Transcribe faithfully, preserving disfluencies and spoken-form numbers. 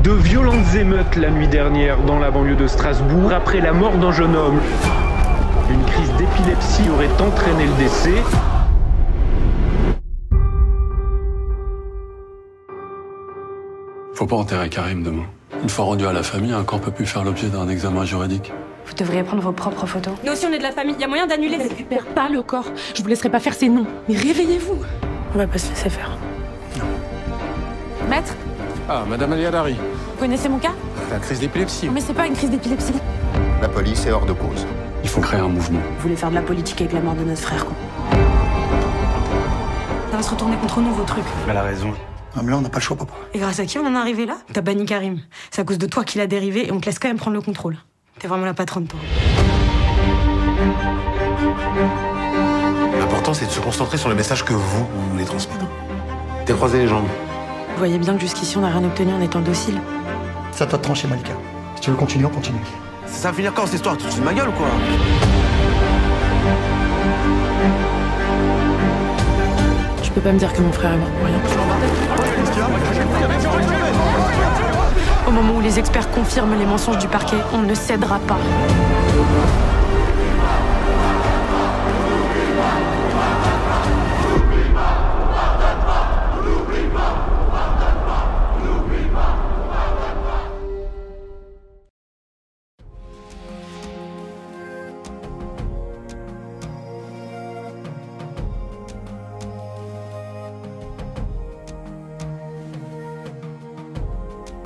De violentes émeutes la nuit dernière dans la banlieue de Strasbourg après la mort d'un jeune homme. Une crise d'épilepsie aurait entraîné le décès. Faut pas enterrer Karim demain. Une fois rendu à la famille, un corps peut plus faire l'objet d'un examen juridique. Vous devriez prendre vos propres photos. Nous aussi on est de la famille, il y a moyen d'annuler. Ne récupère pas le corps. Je vous laisserai pas faire ces noms. Mais réveillez-vous. On va pas se laisser faire. Maître, Ah, Madame Aliadari, vous connaissez mon cas? la crise d'épilepsie. Mais c'est pas une crise d'épilepsie. La police est hors de cause. Il faut créer un mouvement. Vous voulez faire de la politique avec la mort de notre frère, quoi. Ça va se retourner contre nous vos trucs. Elle a raison. Ah, mais là, on n'a pas le choix, papa. Et grâce à qui on en est arrivé là? T'as banni Karim. C'est à cause de toi qu'il a dérivé et on te laisse quand même prendre le contrôle. T'es vraiment la patronne, toi. L'important, c'est de se concentrer sur le message que vous, vous voulez transmettre. T'es croisé les jambes. Vous voyez bien que jusqu'ici, on n'a rien obtenu en étant docile. C'est à toi de trancher, Malika. Si tu veux continuer, on continue. Ça va finir quand cette histoire? Tu te fous de ma gueule ou quoi? Tu peux pas me dire que mon frère est mort pour rien. Au moment où les experts confirment les mensonges du parquet, on ne cédera pas.